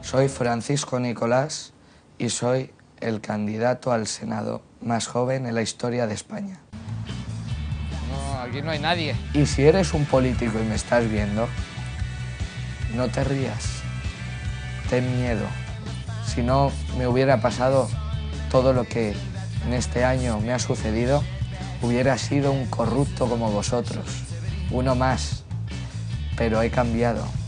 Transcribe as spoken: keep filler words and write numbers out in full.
Soy Francisco Nicolás y soy el candidato al Senado más joven en la historia de España. No, aquí no hay nadie. Y si eres un político y me estás viendo, no te rías, ten miedo. Si no me hubiera pasado todo lo que en este año me ha sucedido, hubiera sido un corrupto como vosotros, uno más, pero he cambiado.